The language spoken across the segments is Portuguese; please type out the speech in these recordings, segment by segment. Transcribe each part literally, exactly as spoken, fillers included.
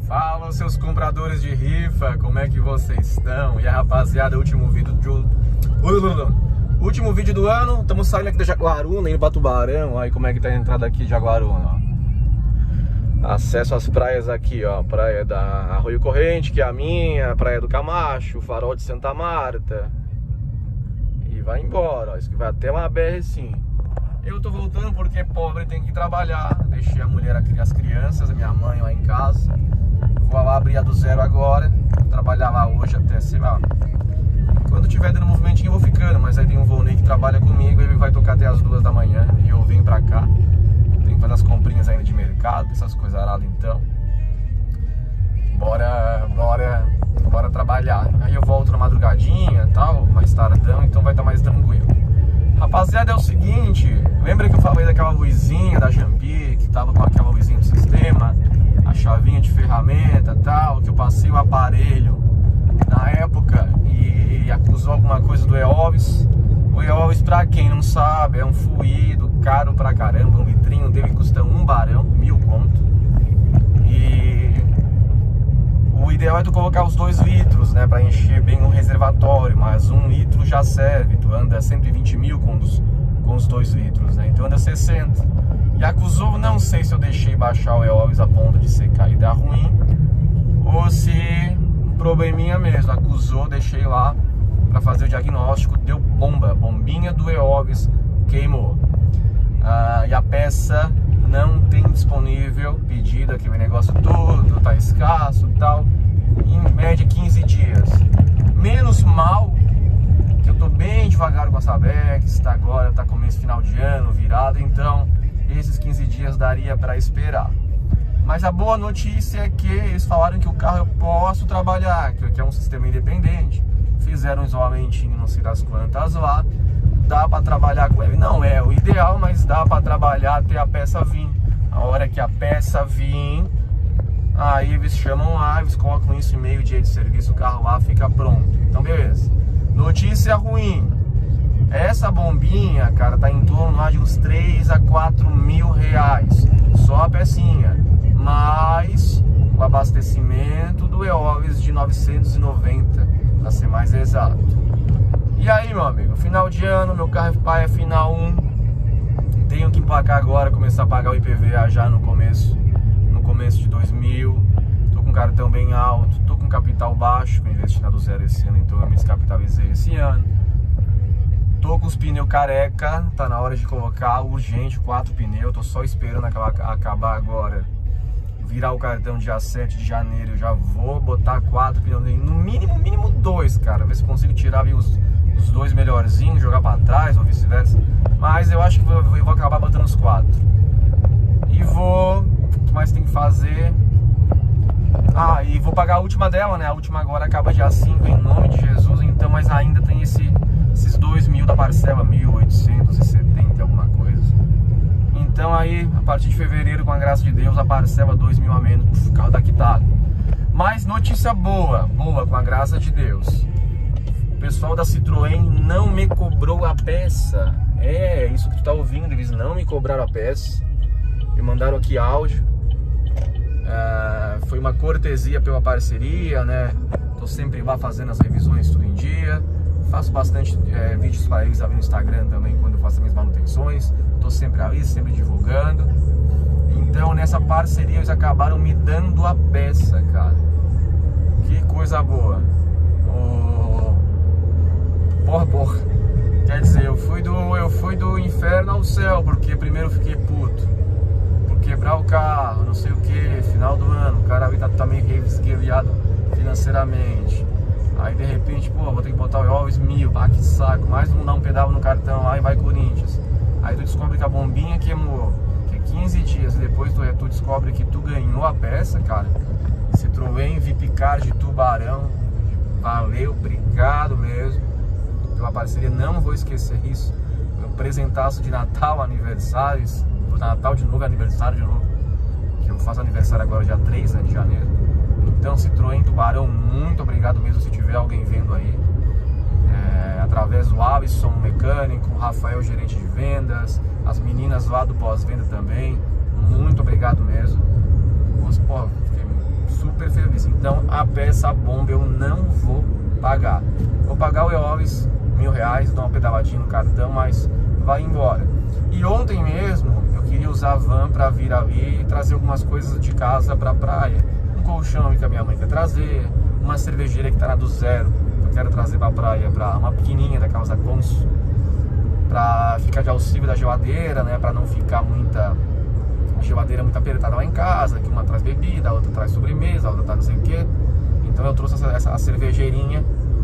Fala, seus compradores de rifa, como é que vocês estão? E a rapaziada, último vídeo do... último vídeo do ano, estamos saindo aqui da Jaguaruna, indo pra Tubarão. Aí como é que tá a entrada aqui de Jaguaruna, ó. Acesso às praias aqui, ó. Praia da Arroio Corrente, que é a minha, Praia do Camacho, Farol de Santa Marta. E vai embora, ó. Isso que vai até uma B R sim. Eu tô voltando porque pobre tem que trabalhar. Deixei a mulher aqui, as crianças, a minha mãe lá em casa. Vou lá abrir a do zero agora. Vou trabalhar lá hoje até, sei lá. Quando tiver dando movimentinho eu vou ficando. Mas aí tem um Volney que trabalha comigo. Ele vai tocar até as duas da manhã. E eu vim pra cá. Tem que fazer as comprinhas ainda de mercado, essas coisas aradas então. Bora, bora, bora trabalhar. Aí eu volto na madrugadinha e tal, mais tardão, então vai estar mais tranquilo. Rapaziada, é o seguinte, lembra que eu falei daquela luzinha da Jambi, que tava com aquela luzinha do sistema, a chavinha de ferramenta e tal, que eu passei o aparelho na época e acusou alguma coisa do E-Ovis. O E-Ovis, pra quem não sabe, é um fluido caro pra caramba, um litrinho dele custa um barão, mil conto. E o ideal é tu colocar os dois litros, né, pra encher bem o reservatório, mas um litro já serve, tu anda cento e vinte mil com os, com os dois litros, né, então anda sessenta. E acusou, não sei se eu deixei baixar o E-Ovis a ponto de secar e dar ruim, ou se um probleminha mesmo, acusou, deixei lá para fazer o diagnóstico, deu bomba, bombinha do E-Ovis queimou. Ah, e a peça não tem disponível, pedido aquele negócio todo, tá escasso e tal, em média quinze dias. Menos mal que eu tô bem devagar com a Sabex, tá agora, tá começo final de ano, virado, então esses quinze dias daria para esperar. Mas a boa notícia é que eles falaram que o carro eu posso trabalhar, que é um sistema independente. Fizeram um isolamentinho, não sei das quantas lá, dá para trabalhar com ele. Não é o ideal, mas dá para trabalhar até a peça vir. A hora que a peça vir, aí eles chamam lá, eles colocam isso em meio dia de serviço, o carro lá fica pronto. Então beleza. Notícia ruim, essa bombinha, cara, tá em torno lá de uns três a quatro mil reais, só a pecinha, mais o abastecimento do E-Ovis de novecentos e noventa, para ser mais exato. E aí, meu amigo, final de ano, meu carro é final um, tenho que emplacar agora, começar a pagar o I P V A já no começo, no começo de dois mil, tô com cartão bem alto, tô com capital baixo, com investi na do zero esse ano, então eu me descapitalizei esse ano. Tô com os pneus careca, tá na hora de colocar urgente quatro pneus, tô só esperando aquela, acabar agora, virar o cartão dia sete de janeiro, eu já vou botar quatro pneus, no mínimo, mínimo dois, cara, ver se consigo tirar os, os dois melhorzinhos, jogar pra trás ou vice-versa, mas eu acho que eu vou acabar botando os quatro. E vou, o que mais tem que fazer? Ah, e vou pagar a última dela, né, a última agora acaba dia cinco, em nome de Jesus, então, mas ainda tem esse... esses dois mil da parcela, mil oitocentos e setenta alguma coisa. Então aí, a partir de fevereiro, com a graça de Deus, a parcela dois mil a menos, o carro tá quitado. Mas notícia boa, boa, com a graça de Deus. O pessoal da Citroën não me cobrou a peça. É, isso que tu tá ouvindo, eles não me cobraram a peça. Me mandaram aqui áudio. Ah, foi uma cortesia pela parceria, né? Tô sempre lá fazendo as revisões tudo em dia. Faço bastante é, vídeos para eles ali no Instagram também, quando eu faço as minhas manutenções. Tô sempre ali, sempre divulgando. Então nessa parceria eles acabaram me dando a peça, cara. Que coisa boa. Oh... Porra, porra. Quer dizer, eu fui, do, eu fui do inferno ao céu, porque primeiro eu fiquei puto por quebrar o carro, não sei o que, final do ano, o cara ali tá, tá meio esguelhado financeiramente. Aí de repente, pô, vou ter que botar o E-Ovis mil, ah, que saco, mais um dar um pedal no cartão, aí vai Corinthians. Aí tu descobre que a bombinha queimou, que é quinze dias, e depois tu, tu descobre que tu ganhou a peça, cara. Citroën V I P Car de Tubarão, valeu, obrigado mesmo pela parceria, não vou esquecer isso. Meu presentaço de Natal, aniversários, Natal de novo, aniversário de novo, que eu faço aniversário agora dia três, né, de janeiro. Então Citroën Tubarão, muito obrigado mesmo se tiver alguém vendo aí. É, através do Alisson, mecânico, o Rafael, gerente de vendas, as meninas lá do pós-venda também, muito obrigado mesmo. Pô, fiquei super Então a peça, a bomba, eu não vou pagar. Vou pagar o Eovis, mil reais, dou uma pedaladinha no cartão, mas vai embora. E ontem mesmo eu queria usar a van para vir ali e trazer algumas coisas de casa para a praia. Um colchão que a minha mãe quer trazer, uma cervejeira que tá na do zero, que eu quero trazer para a praia, para uma pequenininha daquelas da Consul, para ficar de auxílio da geladeira, né, para não ficar muita geladeira muito apertada lá em casa, que uma traz bebida, a outra traz sobremesa, a outra tá não sei o que. Então eu trouxe essa, essa a cervejeirinha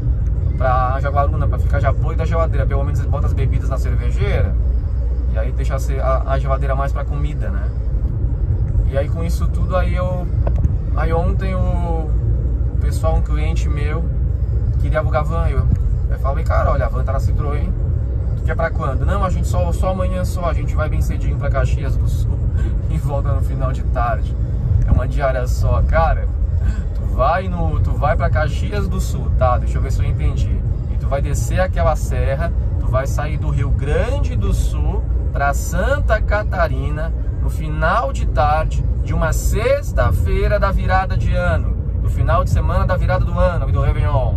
pra Jaguaruna, pra ficar de apoio da geladeira. Pelo menos bota as bebidas na cervejeira e aí deixa a, a geladeira mais pra comida, né? E aí com isso tudo, aí eu aí ontem o pessoal, um cliente meu queria alugar van. Eu, eu falei, cara, olha, a van tá na Citroën, tu quer pra quando? Não, a gente só, só amanhã só, a gente vai bem cedinho pra Caxias do Sul e volta no final de tarde. É uma diária só, cara. Tu vai no, tu vai para Caxias do Sul, tá? Deixa eu ver se eu entendi. E tu vai descer aquela serra, tu vai sair do Rio Grande do Sul para Santa Catarina no final de tarde de uma sexta-feira da virada de ano, do final de semana da virada do ano, do Réveillon.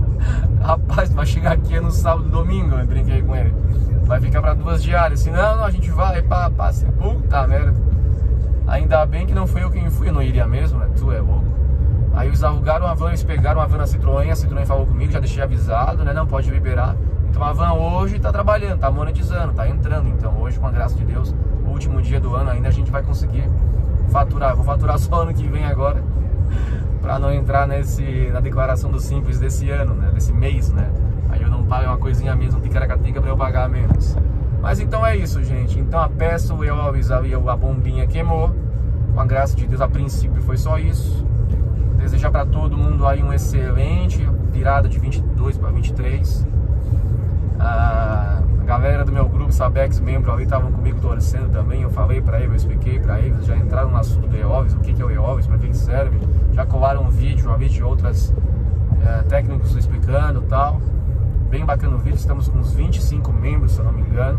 Rapaz, vai chegar aqui no sábado e domingo, eu brinquei com ele. Vai ficar para duas diárias, senão não, a gente vai, pá, pá, assim, puta merda. Ainda bem que não foi eu quem fui, eu não iria mesmo, né? Tu é louco. Aí eles alugaram a van, eles pegaram a van na Citroën, a Citroën falou comigo, já deixei avisado, né? Não pode liberar. Então a van hoje tá trabalhando, tá monetizando, tá entrando. Então hoje, com a graça de Deus, o último dia do ano ainda a gente vai conseguir faturar. Vou faturar só ano que vem agora, pra não entrar nesse, na declaração do Simples desse ano, né? Desse mês, né? Aí eu não pago uma coisinha mesmo, um ticaracatica pra eu pagar menos. Mas então é isso, gente. Então a peça, o Eovis ali, a bombinha queimou. Com a graça de Deus, a princípio foi só isso. Desejar para todo mundo aí um excelente virada de vinte e dois para vinte e três. A galera do meu grupo Sabex membro ali estavam comigo torcendo também. Eu falei para eles, eu expliquei para eles, já entraram no assunto do Eovis, o que que é o Eovis, para que serve. Já colaram um vídeo, um vídeo de outras é, técnicos explicando e tal. Bem bacana o vídeo, estamos com uns vinte e cinco membros, se eu não me engano.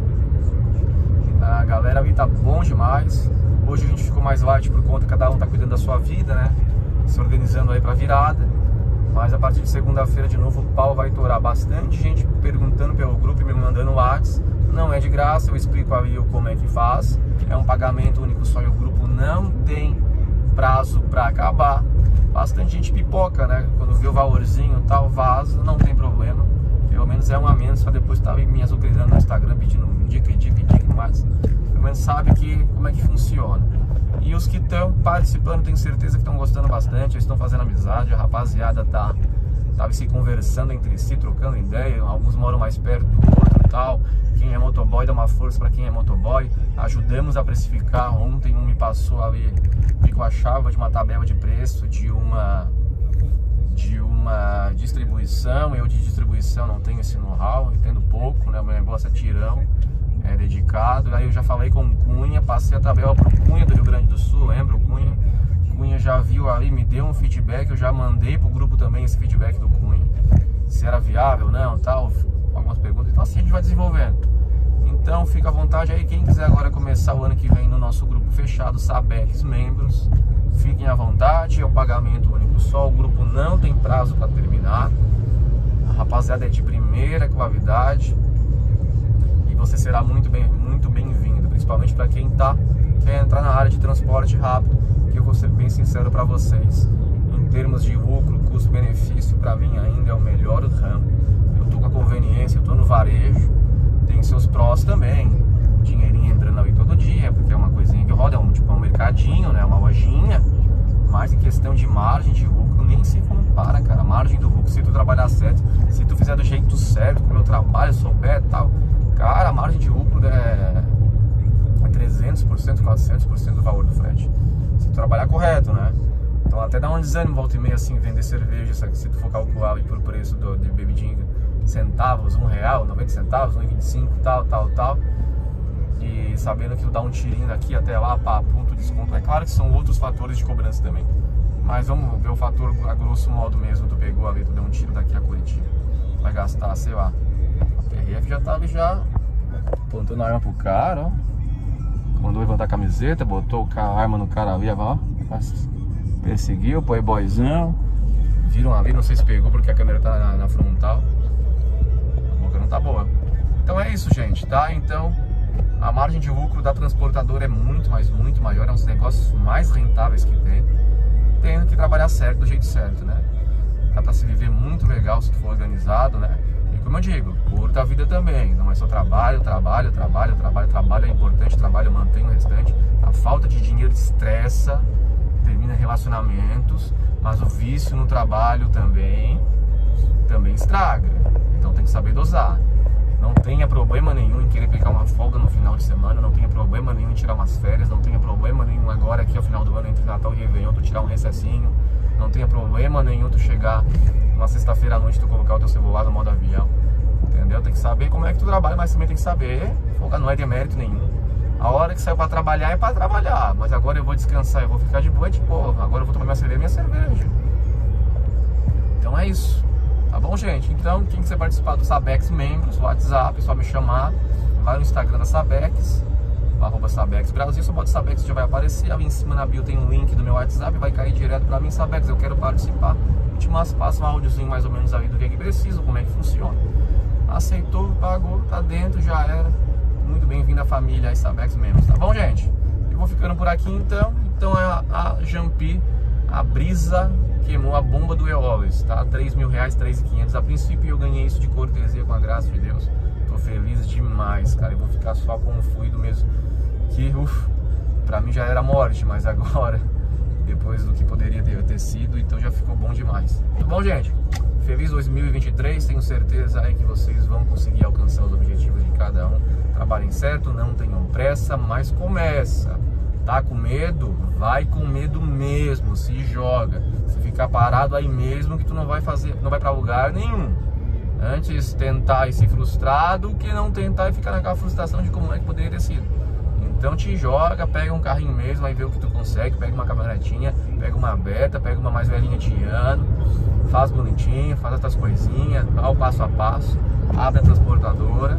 A galera ali tá bom demais. Hoje a gente ficou mais light por conta que cada um tá cuidando da sua vida, né? Se organizando aí pra virada. Mas a partir de segunda-feira de novo o pau vai torar. Bastante gente perguntando pelo grupo e me mandando WhatsApp. Não é de graça, eu explico ali como é que faz. É um pagamento único só e o grupo não tem prazo pra acabar. Bastante gente pipoca, né? Quando vê o valorzinho e tal, vaza, não tem problema. Pelo menos é um a menos, só depois estava me açucrinando no Instagram pedindo dica, dica, dica, mas pelo menos sabe que, como é que funciona. E os que estão participando, tenho certeza que estão gostando bastante, eles estão fazendo amizade, a rapaziada tá, tá se conversando entre si, trocando ideia, alguns moram mais perto do outro e tal. Quem é motoboy dá uma força para quem é motoboy, ajudamos a precificar. Ontem um me passou ali, com a chave de uma tabela de preço de uma... de uma distribuição. Eu de distribuição não tenho esse know-how, entendo pouco, né? O meu negócio é tirão, é dedicado. Aí eu já falei com o Cunha, passei a tabela pro Cunha do Rio Grande do Sul, lembra o Cunha? Cunha já viu ali, me deu um feedback, eu já mandei pro grupo também esse feedback do Cunha, se era viável, não, tal, algumas perguntas. Então assim a gente vai desenvolvendo. Então fica à vontade aí, quem quiser agora começar o ano que vem no nosso grupo fechado, Sabex membros, fiquem à vontade, é um pagamento único só, o grupo não tem prazo para terminar. A rapaziada é de primeira qualidade e você será muito bem, muito bem-vindo, principalmente para quem tá, quer entrar na área de transporte rápido, que eu vou ser bem sincero para vocês, em termos de lucro, custo-benefício, para mim ainda é o melhor ramo. Eu tô com a conveniência, eu tô no varejo, tem seus prós também, dinheirinho entrando ali todo dia, porque é uma coisinha que roda, é um, tipo, é um mercadinho, né, uma lojinha, mas em questão de margem de lucro nem se compara, cara. A margem do lucro, se tu trabalhar certo, se tu fizer do jeito certo, com o meu trabalho, souber e tal, cara, a margem de lucro é, é trezentos por cento, quatrocentos por cento do valor do frete, se tu trabalhar correto, né? Então até dá um desânimo volta e meia assim, vender cerveja, se tu for calcular por preço do, de bebidinha, centavos, um real, noventa centavos, um e vinte e cinco, tal, tal, tal. E sabendo que tu dá um tirinho daqui até lá, pá, ponto de desconto. É claro que são outros fatores de cobrança também, mas vamos ver o fator a grosso modo mesmo. Tu pegou ali, tu deu um tiro daqui a Curitiba, vai gastar, sei lá, a P R F já tava já apontando a arma pro cara, ó. Mandou levantar a camiseta, botou a arma no cara ali, ó, perseguiu, playboyzão. Viram ali, não sei se pegou porque a câmera tá na, na frontal. A boca não tá boa. Então é isso, gente, tá? Então a margem de lucro da transportadora é muito, mas muito maior. É um dos negócios mais rentáveis que tem. Tendo que trabalhar certo, do jeito certo, né? Dá pra se viver muito legal se tu for organizado, né? E como eu digo, curta a vida também. Não é só trabalho, trabalho, trabalho, trabalho. Trabalho é importante, trabalho mantém o restante. A falta de dinheiro estressa, termina relacionamentos. Mas o vício no trabalho também, também estraga. Então tem que saber dosar. Não tenha problema nenhum em querer pegar uma folga no final de semana. Não tenha problema nenhum em tirar umas férias. Não tenha problema nenhum agora aqui ao final do ano, entre Natal e Réveillon, tu tirar um recessinho. Não tenha problema nenhum tu chegar uma sexta-feira à noite, tu colocar o teu celular no modo avião. Entendeu? Tem que saber como é que tu trabalha, mas também tem que saber, folga não é demérito nenhum. A hora que saiu pra trabalhar é pra trabalhar. Mas agora eu vou descansar, eu vou ficar de boa de boa. Agora eu vou tomar minha cerveja, minha cerveja. Então é isso. Tá bom, gente? Então, quem quiser participar do Sabex Membros, WhatsApp, é só me chamar. Vai no Instagram da Sabex, arroba Sabex Brasil, só bota Sabex, já vai aparecer. Ali em cima na bio tem um link do meu WhatsApp, vai cair direto pra mim, Sabex, eu quero participar. Eu te passo um áudiozinho mais ou menos aí do que é que precisa, como é que funciona. Aceitou, pagou, tá dentro, já era. Muito bem-vindo à família aí, Sabex Membros, tá bom, gente? Eu vou ficando por aqui então. Então a, a Jampi, a brisa queimou a bomba do Eolis, tá? três mil reais, três mil e quinhentos. A princípio eu ganhei isso de cortesia, com a graça de Deus. Tô feliz demais, cara. Eu vou ficar só com o fluido mesmo. Que, uff, pra mim já era morte, mas agora, depois do que poderia ter, ter sido, então já ficou bom demais. Tá bom, gente? Feliz dois mil e vinte e três. Tenho certeza aí que vocês vão conseguir alcançar os objetivos de cada um. Trabalhem certo, não tenham pressa, mas começa. Tá com medo? Vai com medo mesmo, se joga. Se ficar parado aí mesmo, que tu não vai fazer, não vai pra lugar nenhum. Antes tentar e ser frustrado que não tentar e ficar naquela frustração de como é que poderia ter sido. Então te joga, pega um carrinho mesmo, aí vê o que tu consegue, pega uma caminhonetinha, pega uma Beta, pega uma mais velhinha de ano, faz bonitinho, faz outras coisinhas, ao passo a passo, abre a transportadora.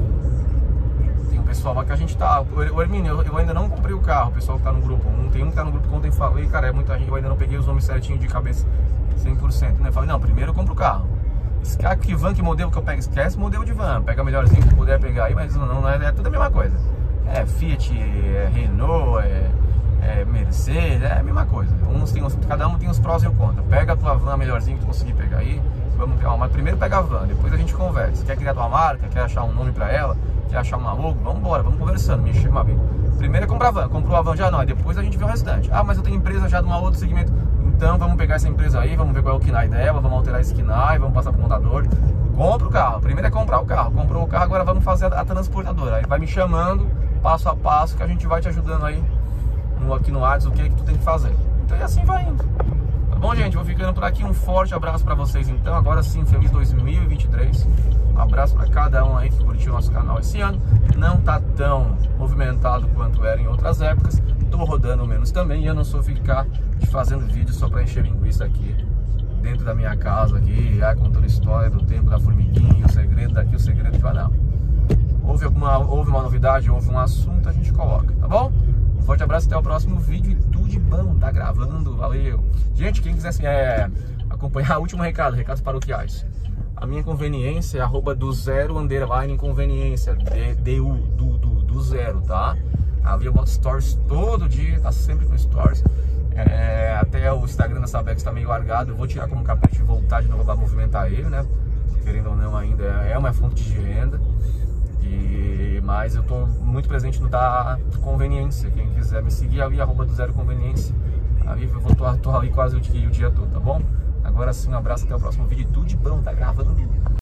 Tem um pessoal lá que a gente tá, o Hermínio, eu, eu ainda não comprei o carro, o pessoal que tá no grupo um, tem um que tá no grupo que ontem falei, cara, é muita gente, eu ainda não peguei os nomes certinho de cabeça cem por cento, né? Eu falei, não, primeiro eu compro o carro. Que van, que modelo que eu pego, esquece modelo de van, pega melhorzinho que puder pegar aí, mas não, não é, é tudo a mesma coisa. É Fiat, é Renault, é, é Mercedes, é a mesma coisa. Uns tem uns, cada um tem os prós e o contra. Pega a tua van melhorzinho que tu conseguir pegar aí, vamos pegar uma, mas primeiro pega a van, depois a gente conversa. Quer criar tua marca, quer achar um nome pra ela, quer achar uma logo, vamos embora, vamos conversando, me chama bem. Primeiro é comprar a van, comprou a van já não, depois a gente vê o restante. Ah, mas eu tenho empresa já de um outro segmento. Então vamos pegar essa empresa aí, vamos ver qual é o K N A I dela, vamos alterar esse K N A I, vamos passar pro montador. Compra o carro, primeiro é comprar o carro, comprou o carro, agora vamos fazer a, a transportadora. Aí vai me chamando, passo a passo, que a gente vai te ajudando aí no, aqui no WhatsApp, o que é que tu tem que fazer. Então e assim vai indo. Tá bom, gente? Vou ficando por aqui, um forte abraço pra vocês então. Agora sim, feliz dois mil e vinte e três. Um abraço pra cada um aí que curtiu o nosso canal esse ano. Não tá tão movimentado quanto era em outras épocas. Tô rodando menos também e eu não sou ficar fazendo vídeo só pra encher linguiça aqui dentro da minha casa aqui, já contando história do tempo da formiguinha, o segredo daqui, o segredo de lá, não. Houve alguma, houve uma novidade, houve um assunto, a gente coloca, tá bom? Um forte abraço, até o próximo vídeo e tudo de bom, tá gravando, valeu. Gente, quem quiser assim, é, acompanhar, último recado, recados paroquiais. A minha conveniência é arroba do zero underline inconveniência, D-U, do, do, do zero, tá? Ali eu boto stories todo dia, tá sempre com stories. É, até o Instagram da Sabex tá meio largado, eu vou tirar como capete e voltar de novo pra movimentar ele, né? Querendo ou não, ainda é uma fonte de renda. E, mas eu tô muito presente no da conveniência. Quem quiser me seguir ali, arroba do zero conveniência. Ali eu vou tô, tô ali quase o dia, o dia todo, tá bom? Agora sim, um abraço, até o próximo vídeo. Tudo de bom, tá gravando.